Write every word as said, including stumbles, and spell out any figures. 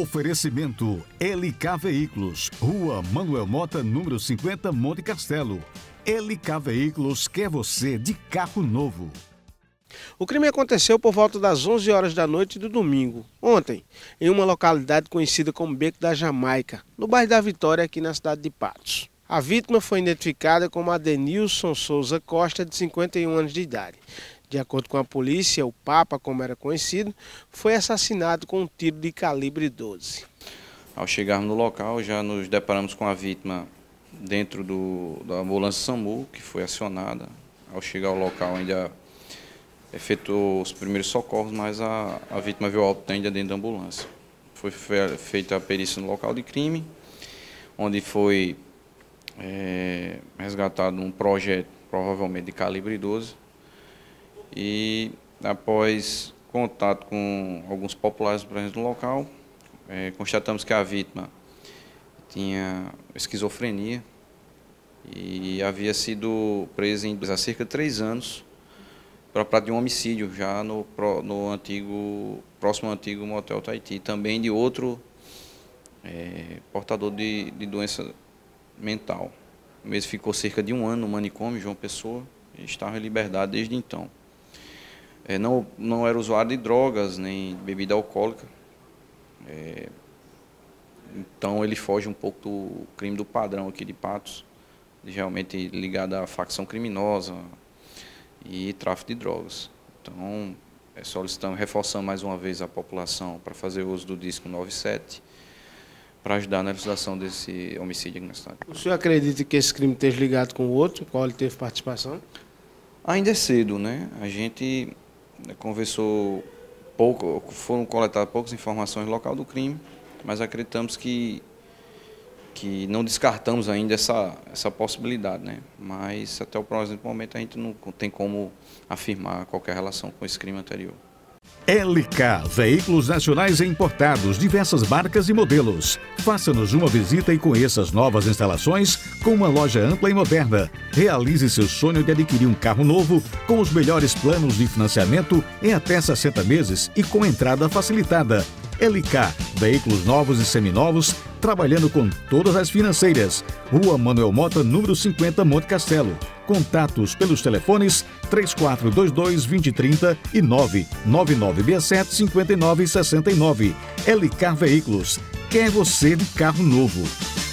Oferecimento L K Veículos, Rua Manuel Mota, número cinquenta, Monte Castelo. L K Veículos quer você de carro novo. O crime aconteceu por volta das onze horas da noite do domingo, ontem, em uma localidade conhecida como Beco da Jamaica, no bairro da Vitória, aqui na cidade de Patos. A vítima foi identificada como Adenilson Souza Costa, de cinquenta e um anos de idade. De acordo com a polícia, o Papa, como era conhecido, foi assassinado com um tiro de calibre doze. Ao chegarmos no local, já nos deparamos com a vítima dentro do, da ambulância SAMU, que foi acionada. Ao chegar ao local, ainda efetuou os primeiros socorros, mas a, a vítima veio óbito ainda dentro da ambulância. Foi feita a perícia no local de crime, onde foi é, resgatado um projétil, provavelmente de calibre doze, e após contato com alguns populares presentes no local, é, constatamos que a vítima tinha esquizofrenia e havia sido presa em, há cerca de três anos para prática de um homicídio, já no, no antigo, próximo ao antigo motel Tahiti, também de outro é, portador de, de doença mental. O mesmo ficou cerca de um ano no manicômio, João Pessoa, e estava em liberdade desde então. É, não, não era usuário de drogas, nem bebida alcoólica, é, então ele foge um pouco do crime do padrão aqui de Patos, realmente ligado à facção criminosa e tráfico de drogas. Então, é, solicitamos, reforçando mais uma vez a população para fazer uso do disco noventa e sete, para ajudar na elucidação desse homicídio aqui na cidade. O senhor acredita que esse crime esteja ligado com o outro, qual ele teve participação? Ainda é cedo, né? A gente conversou pouco, foram coletadas poucas informações no local do crime, mas acreditamos que que não descartamos ainda essa, essa possibilidade, né? Mas até o próximo momento a gente não tem como afirmar qualquer relação com esse crime anterior. L K Veículos Nacionais e Importados, diversas marcas e modelos. Faça-nos uma visita e conheça as novas instalações com uma loja ampla e moderna. Realize seu sonho de adquirir um carro novo com os melhores planos de financiamento em até sessenta meses e com entrada facilitada. L K Veículos Novos e Seminovos, trabalhando com todas as financeiras. Rua Manuel Mota, número cinquenta, Monte Castelo. Contatos pelos telefones três quatro dois dois, dois zero três zero e nove nove nove seis sete, cinco nove seis nove. L K Veículos, quer você de carro novo.